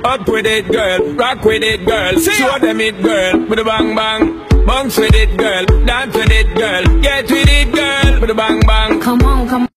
Up with it, girl, rock with it, girl. Show them it, girl, with a bang bang. Bounce with it, girl, dance with it, girl. Get with it, girl, with a bang bang. Come on, come on.